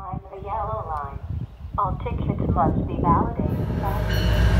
behind the yellow line. All tickets must be validated.